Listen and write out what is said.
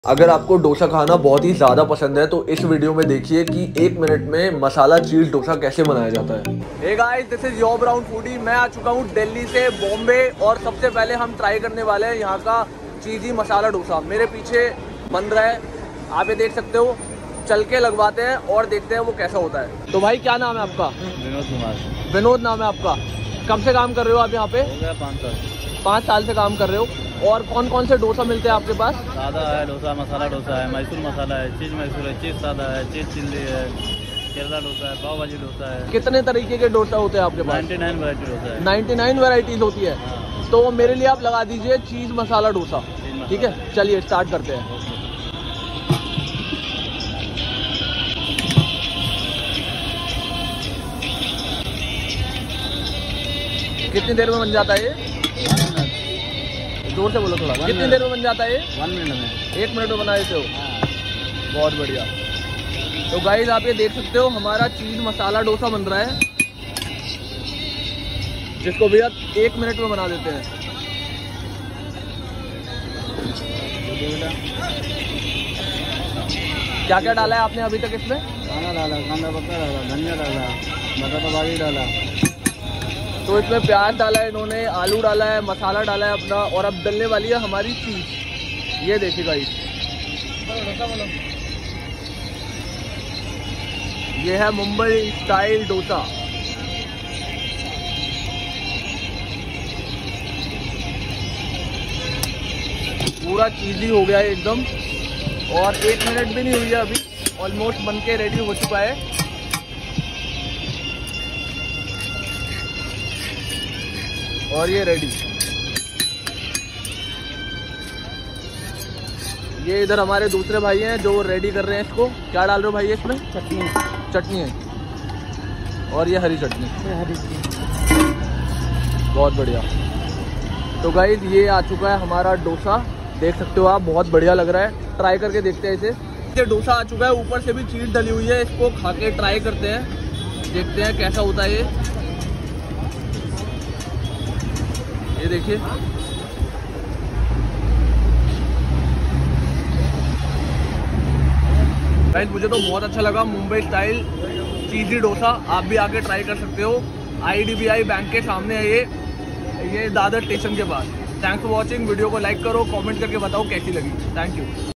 अगर आपको डोसा खाना बहुत ही ज़्यादा पसंद है तो इस वीडियो में देखिए कि 1 मिनट में मसाला चीज़ डोसा कैसे बनाया जाता है। Hey guys, this is your brown foodie. मैं आ चुका हूँ दिल्ली से बॉम्बे और सबसे पहले हम ट्राई करने वाले हैं यहाँ का चीज़ी मसाला डोसा। मेरे पीछे बन रहा है, आप ये देख सकते हो। चल के लगवाते हैं और देखते हैं वो कैसा होता है। तो भाई क्या नाम है आपका? विनोद कुमार। विनोद नाम है आपका। कब से काम कर रहे हो आप यहाँ पे? हो गया 5 साल। 5 साल से काम कर रहे हो। और कौन कौन से डोसा मिलते हैं आपके पास? सादा है डोसा, मसाला डोसा है, मैसूर मसाला है, चीज़ मैसूर है, चीज़ सादा है, चीज़ चिल्ली है, केरला डोसा है, पाव भाजी डोसा है। कितने तरीके के डोसा होते हैं आपके पास? 99 वैरायटी डोसा है। 99 वैरायटीज होती है। हाँ। तो मेरे लिए आप लगा दीजिए चीज़ मसाला डोसा। ठीक है, चलिए स्टार्ट करते हैं। कितनी देर में बन जाता है ये? जोर से बोलो थोड़ा। कितनी देर में बन जाता है ये? 1 मिनट में। 1 मिनट में बना देते हो? हाँ। बहुत बढ़िया। तो गाइस आप ये देख सकते हो हमारा चीज़ मसाला डोसा बन रहा है, जिसको भैया 1 मिनट में बना देते हैं। क्या क्या डाला है आपने अभी तक इसमें? खाना डाला, कांदा पत्ता डाला, धनिया डाला, बटाटा भाजी डाला। तो इसमें प्याज डाला है इन्होंने, आलू डाला है, मसाला डाला है अपना, और अब डलने वाली है हमारी चीज़। ये देखिए गाइस, ये है मुंबई स्टाइल डोसा। पूरा चीज़ी हो गया है एकदम, और 1 मिनट भी नहीं हुई है अभी, ऑलमोस्ट बनके रेडी हो चुका है। और ये रेडी। ये इधर हमारे दूसरे भाई हैं जो रेडी कर रहे हैं इसको। क्या डाल रहे हो भाई इसमें? चटनी। चटनी है, और ये हरी चटनी। हरी। बहुत बढ़िया। तो गाइस ये आ चुका है हमारा डोसा, देख सकते हो आप, बहुत बढ़िया लग रहा है। ट्राई करके देखते हैं इसे। ये डोसा आ चुका है, ऊपर से भी चीज़ डली हुई है। इसको खा के ट्राई करते हैं, देखते हैं कैसा होता है ये देखिए। गाइस मुझे तो बहुत अच्छा लगा मुंबई स्टाइल चीज़ी डोसा। आप भी आके ट्राई कर सकते हो। IDBI बैंक के सामने है ये दादर स्टेशन के पास। Thanks for watching. वीडियो को लाइक करो, कमेंट करके बताओ कैसी लगी। Thank you.